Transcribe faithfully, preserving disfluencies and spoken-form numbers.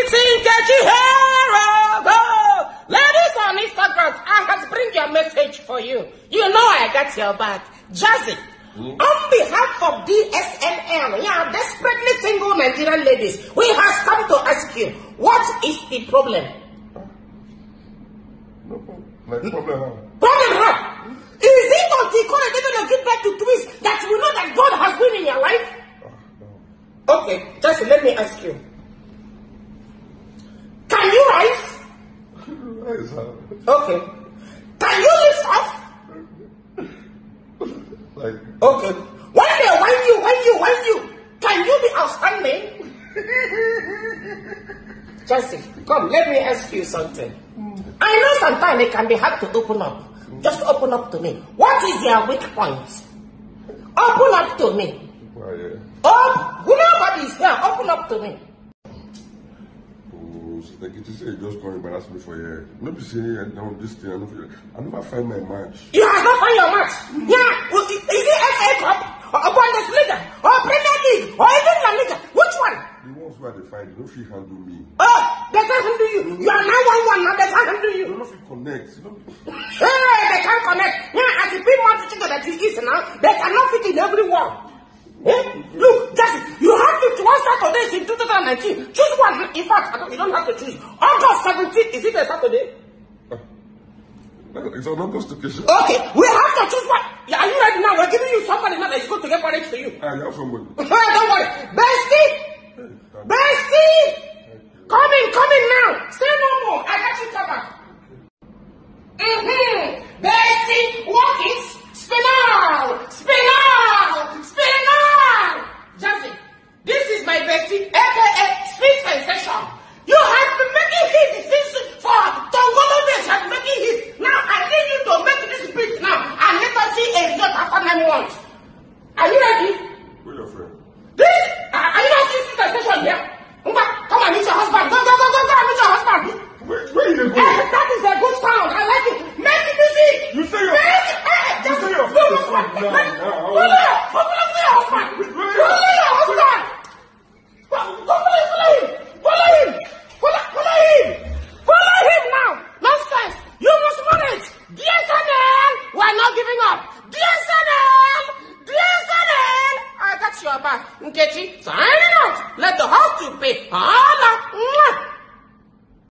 Sister Nkechi, here go. Ladies on Instagram, I have bring your message for you. You know I got your back. Jazzy, mm. on behalf of D S N L, we are desperately single Nigerian ladies. We have come to ask you, what is the problem? No problem. Like problem how? Problem how? Is it until you gonna give back to twins that you know that God has been in your life? Oh, no. Okay, just let me ask you. Can you rise? Rise how? Okay. Can you lift off? Like, okay. When they when you, when you, when you, can you be outstanding? Jazzy, come, let me ask you something. Mm. I know sometimes it can be hard to open up. Mm. Just open up to me. What is your weak point? Open up to me. Why, yeah. Oh, nobody is here. Open up to me. Like it is just going embarrass me for a Nobody say I know this thing. I never, I never find my match. You have not found your match? Yeah. Well, is it F A Cup or Bundesliga or Premier League or even La Liga? Which one? The ones where they find you, don't feel handle me. Oh, they can't handle you. You are now one one now. They can't handle you. You don't feel connect. You don't... Hey, they can't connect. Yeah, as the big monster chicken that you eat now, they cannot fit in everyone. Eh? Look, Jazzy, you have fifty-one Saturdays in two thousand nineteen. Choose one. In fact, I don't, you don't have to choose. August seventeenth, is it a Saturday? Uh, it's an August occasion. Okay, we have to choose one. Yeah, are you ready now? We're giving you somebody now that is going to get married to you. I have somebody. Don't worry. Bestie! Hey, Bestie! Come in, come in now. Say no more. I got you covered. Mm-hmm. Bestie, walk it. Spin out! Spin out! Spin out! Jazzy, this is my bestie, aka Speed Sensation. You have been making hits since for Tongolo days, have been making hits. Now I need you to make this beat now and let us see a result after nine months. Are you ready? Who's your friend? This? Uh, are you not seeing Speed Sensation here? Come and meet your husband. Go, go, go, go, go and meet your husband. Where, where you going? Uh, that is a good sound. I like it. Make the music. You say your Make it. Uh, you say your friend is fine. No, no, no. Follow your husband. Follow your husband. Follow him. Follow him. Follow, follow him. Follow him now. Nonsense. You must manage. D S N L. We're not giving up. D S N L. D S N L. I got your back. Nkechi, signing out. Let the house to pay. Allah.